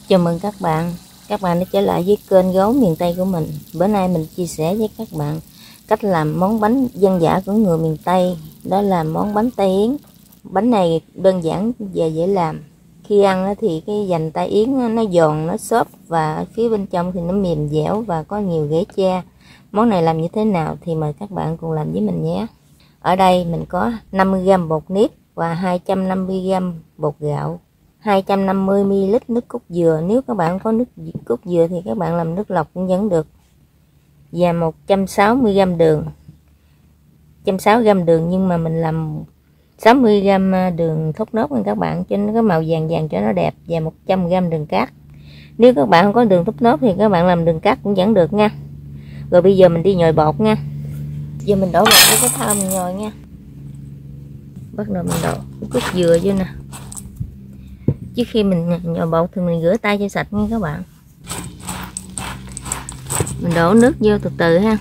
Chào mừng các bạn đã trở lại với kênh Gấu Miền Tây của mình. Bữa nay mình chia sẻ với các bạn cách làm món bánh dân dã của người miền Tây. Đó là món bánh tai yến. Bánh này đơn giản và dễ làm. Khi ăn thì cái dành tai yến nó giòn, nó xốp và phía bên trong thì nó mềm dẻo và có nhiều rễ cha. Món này làm như thế nào thì mời các bạn cùng làm với mình nhé. Ở đây mình có 50g bột nếp và 250g bột gạo, 250ml nước cốt dừa, nếu các bạn có nước cốt dừa thì các bạn làm nước lọc cũng vẫn được, và 160g đường. 160g đường nhưng mà mình làm 60g đường thốt nốt nha các bạn, cho nó có màu vàng vàng cho nó đẹp, và 100g đường cát. Nếu các bạn không có đường thốt nốt thì các bạn làm đường cát cũng vẫn được nha. Rồi bây giờ mình đi nhồi bột nha. Giờ mình đổ bột với cái thau mình nhồi nha. Bắt đầu mình đổ cốt dừa vô nè. Trước khi mình nhồi bột thì mình rửa tay cho sạch nha các bạn. Mình đổ nước vô từ từ ha.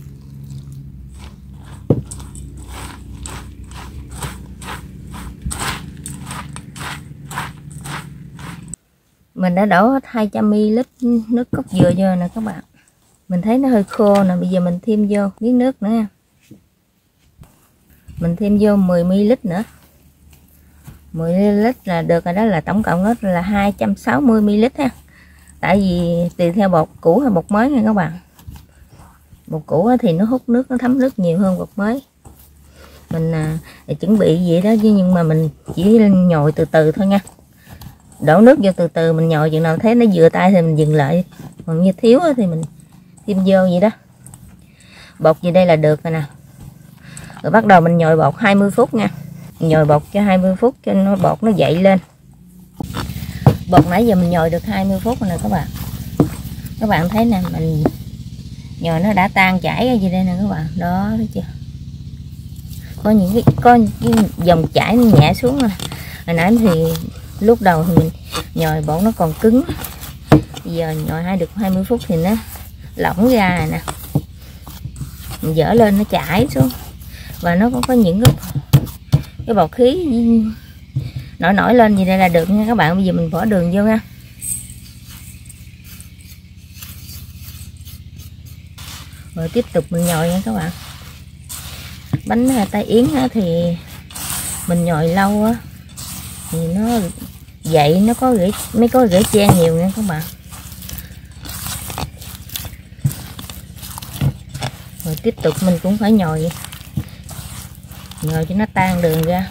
Mình đã đổ 200ml nước cốt dừa vô nè các bạn. Mình thấy nó hơi khô nè, bây giờ mình thêm vô miếng nước nữa. Mình thêm vô 10ml nữa. 10ml là được rồi, đó là tổng cộng nó là 260ml ha. Tại vì tùy theo bột cũ hay bột mới nha các bạn. Bột cũ thì nó hút nước, nó thấm nước nhiều hơn bột mới. Mình chuẩn bị vậy đó, nhưng mà mình chỉ nhồi từ từ thôi nha. Đổ nước vô từ từ, mình nhồi chừng nào thấy nó vừa tay thì mình dừng lại, còn như thiếu thì mình thêm vô vậy đó. Bột gì đây là được rồi nè. Rồi bắt đầu mình nhồi bột 20 phút nha. Nhồi bột cho 20 phút cho nó bột nó dậy lên. Bột nãy giờ mình nhồi được 20 phút rồi nè các bạn. Các bạn thấy nè, mình nhồi nó đã tan chảy ra gì đây nè các bạn. Đó, thấy chưa? Có cái dòng chảy nó nhẹ xuống rồi. Hồi nãy thì lúc đầu thì mình nhồi bột nó còn cứng. Bây giờ nhồi được 20 phút thì nó lỏng ra rồi nè. Mình dỡ lên nó chảy xuống. Và nó có những cái bọt khí nổi lên gì đây là được nha các bạn. Bây giờ mình bỏ đường vô nha. Rồi tiếp tục mình nhồi nha các bạn. Bánh tai yến thì mình nhồi lâu á thì nó dậy, nó có rễ che nhiều nha các bạn. Rồi tiếp tục mình cũng phải nhồi cho nó tan đường ra.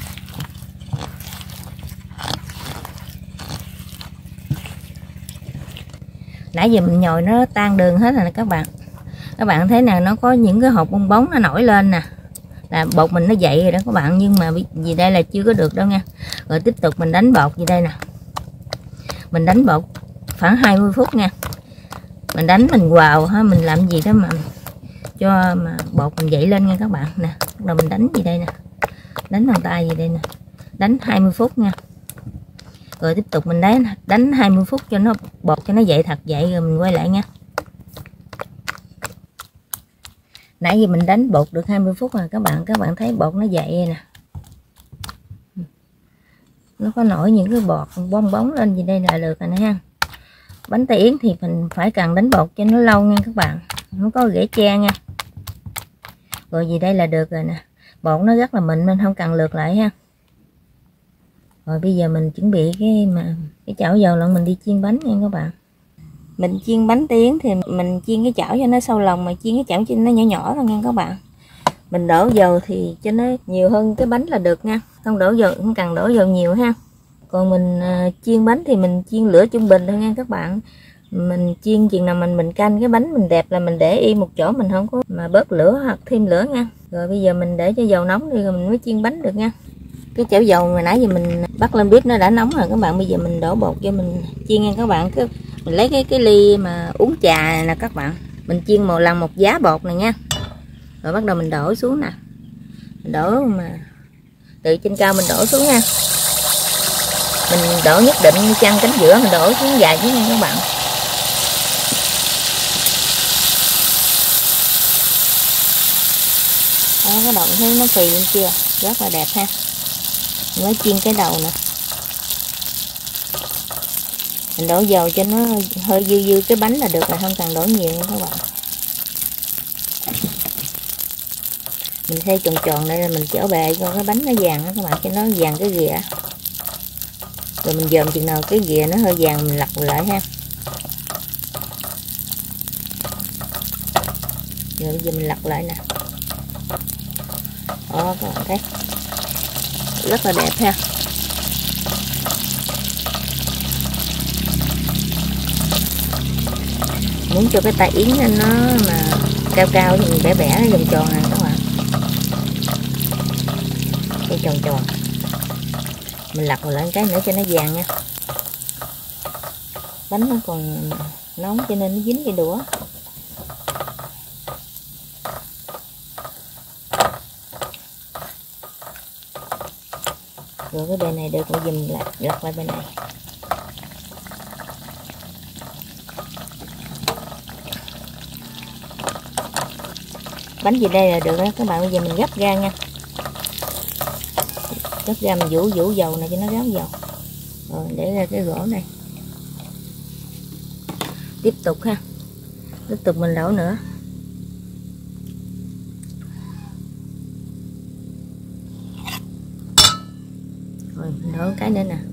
Nãy giờ mình nhồi nó tan đường hết rồi nè các bạn. Các bạn thấy nè, nó có những cái hột bong bóng nó nổi lên nè, là bột mình nó dậy rồi đó các bạn, nhưng mà vì đây là chưa có được đâu nha. Rồi tiếp tục mình đánh bột gì đây nè. Mình đánh bột khoảng 20 phút nha. Mình đánh mình quào ha, mình làm gì đó mà cho mà bột mình dậy lên nha các bạn nè. Bắt đầu mình đánh gì đây nè, đánh bằng tay gì đây nè, đánh 20 phút nha. Rồi tiếp tục mình đánh 20 phút cho nó bột cho nó dậy thật dậy, rồi mình quay lại nha. Nãy giờ mình đánh bột được 20 phút rồi các bạn thấy bột nó dậy nè, nó có nổi những cái bọt bong bóng lên gì đây là được rồi nè ha. Bánh tai yến thì mình phải cần đánh bột cho nó lâu nha các bạn, không có rễ che nha. Rồi gì đây là được rồi nè, bột nó rất là mịn nên không cần lượt lại ha. Rồi bây giờ mình chuẩn bị cái chảo dầu lận, mình đi chiên bánh nha các bạn. Mình chiên bánh tai yến thì mình chiên cái chảo cho nó sâu lòng, mà chiên cái chảo cho nó nhỏ nhỏ thôi nha các bạn. Mình đổ dầu thì cho nó nhiều hơn cái bánh là được nha, không cần đổ dầu nhiều ha. Còn mình chiên bánh thì mình chiên lửa trung bình thôi nha các bạn. Mình chiên chừng nào mình canh cái bánh mình đẹp là mình để yên một chỗ, mình không có mà bớt lửa hoặc thêm lửa nha. Rồi bây giờ mình để cho dầu nóng đi rồi mình mới chiên bánh được nha. Cái chảo dầu mà nãy giờ mình bắt lên bếp nó đã nóng rồi các bạn. Bây giờ mình đổ bột cho mình chiên nha các bạn. Mình lấy cái ly mà uống trà này nè các bạn, mình chiên một lần một giá bột này nha. Rồi bắt đầu mình đổ xuống nè, mình đổ mà từ trên cao mình đổ xuống nha. Mình đổ nhất định chăn cánh giữa, mình đổ xuống dài chứ nha các bạn. Đó, cái đầu thấy nó phì lên chưa, rất là đẹp ha. Mới chiên cái đầu nè. Mình đổ dầu cho nó hơi dư dư cái bánh là được rồi, không cần đổ nhiều nha các bạn. Mình xay tròn tròn đây là mình chở bề cho cái bánh nó vàng đó các bạn, cho nó vàng cái ghìa. Rồi mình dòm chừng nào cái ghìa nó hơi vàng mình lật lại ha. Rồi bây giờ mình lật lại nè. Đó các bạn thấy rất là đẹp ha. Muốn cho cái tay yến nó mà cao cao thì mình bẻ bẻ nó vòng tròn nè các bạn. Cái tròn tròn. Mình lật lại cái nữa cho nó vàng nha. Bánh nó còn nóng cho nên nó dính cái đũa. Rồi cái bên này được, mình dùm lại lật lại bên này. Bánh gì đây là được đó các bạn. Bây giờ mình gấp ra nha. Gấp ra mình vũ dầu này cho nó ráo dầu. Rồi để ra cái gỗ này. Tiếp tục ha. Tiếp tục mình đổ nữa. Rồi mình đổ cái nữa nè.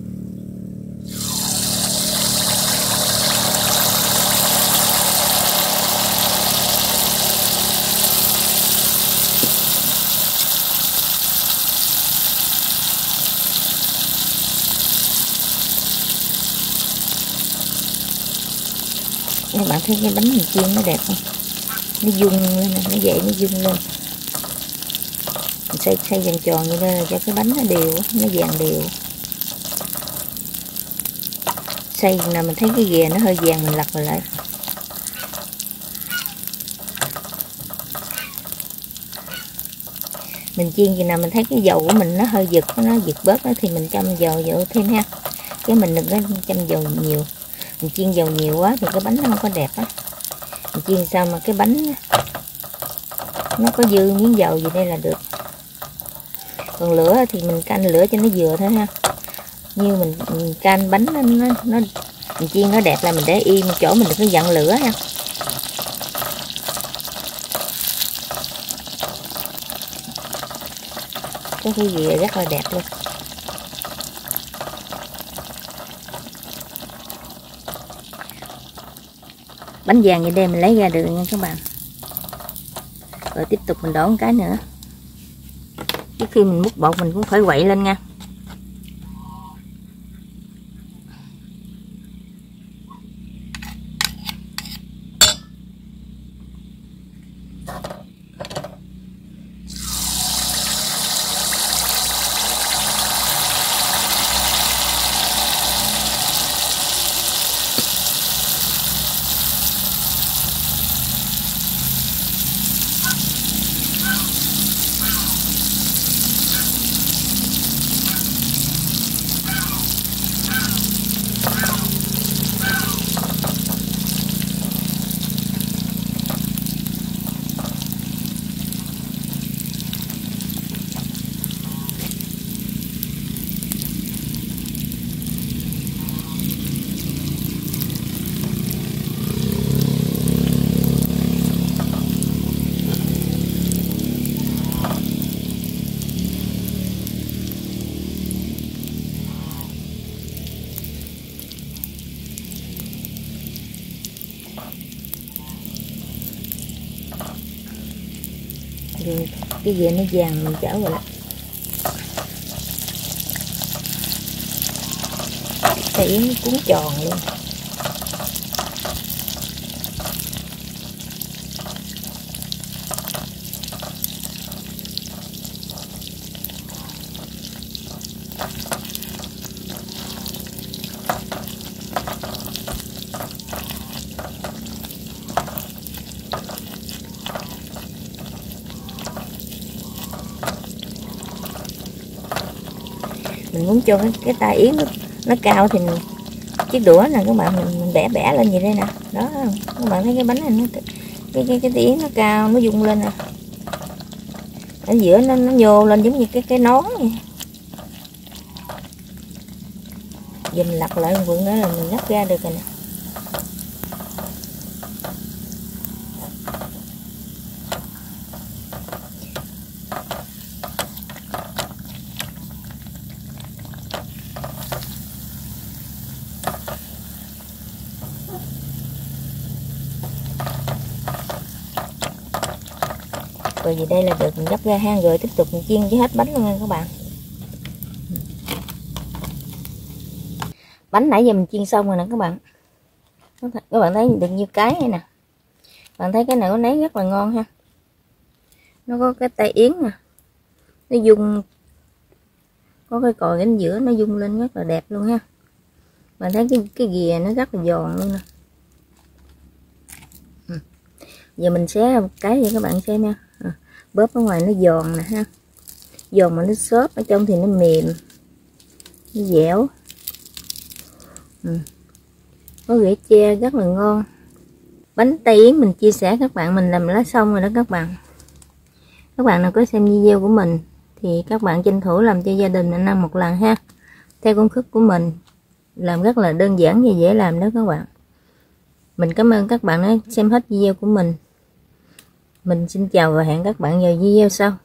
Các bạn thấy cái bánh mình chiên nó đẹp không? Nó dung lên, nó dậy nó dung lên. Mình xay vòng tròn như đây là cho cái bánh nó đều, nó vàng đều. Xay nào mình thấy cái ghìa nó hơi vàng mình lật lại. Mình chiên gì nào mình thấy cái dầu của mình nó hơi giật, nó giật bớt đó, thì mình châm dầu thêm ha. Chứ mình đừng có châm dầu nhiều. Mình chiên dầu nhiều quá thì cái bánh nó không có đẹp á. Mình chiên sao mà cái bánh nó có dư miếng dầu gì đây là được. Còn lửa thì mình canh lửa cho nó vừa thôi ha. Như mình canh bánh nó mình chiên nó đẹp là mình để im chỗ, mình đừng có dặn lửa ha. Cái gì rất là đẹp luôn. Bánh vàng như đây mình lấy ra được nha các bạn. Rồi tiếp tục mình đổ một cái nữa. Trước khi mình múc bột mình cũng phải quậy lên nha. Rồi cái gì nó vàng mình chở vào lại. Cái yến nó cuốn tròn luôn. Mình muốn cho cái tay yến nó cao thì mình, chiếc đũa nè các bạn, mình bẻ lên gì đây nè. Đó các bạn thấy cái bánh này nó cái yến nó cao, nó rung lên nè. Ở giữa nó nhô lên giống như cái nón vậy. Giờ mình lật lại vườn đó là mình lắc ra được rồi nè. Rồi vì đây là được mình gấp ra ha, rồi tiếp tục mình chiên với hết bánh luôn nha các bạn. Bánh nãy giờ mình chiên xong rồi nè các bạn. Các bạn thấy được nhiêu cái này nè. Bạn thấy cái này có nấy rất là ngon ha. Nó có cái tay yến nè. Nó dung, có cái còi cánh giữa nó dung lên rất là đẹp luôn ha. Bạn thấy cái ghìa nó rất là giòn luôn nè. Giờ mình xé một cái cho các bạn xem nha. Bóp ở ngoài nó giòn nè ha. Giòn mà nó xốp, ở trong thì nó mềm, nó dẻo. Có rễ tre rất là ngon. Bánh tay yến mình chia sẻ các bạn, mình làm lá xong rồi đó các bạn. Các bạn nào có xem video của mình thì các bạn tranh thủ làm cho gia đình mình ăn một lần ha. Theo công thức của mình, làm rất là đơn giản và dễ làm đó các bạn. Mình cảm ơn các bạn đã xem hết video của mình. Mình xin chào và hẹn các bạn vào video sau.